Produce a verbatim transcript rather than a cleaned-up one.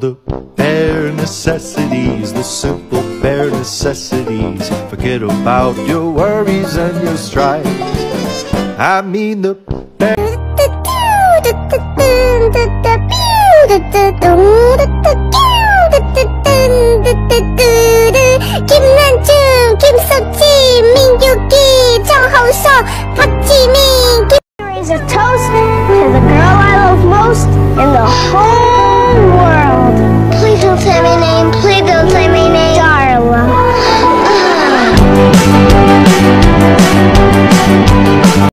the bare necessities, the simple bare necessities. Forget about your worries and your strife. I mean the bare. 김난중, 김석지, 민규기, 정홍석, 박지민. Here is a toast.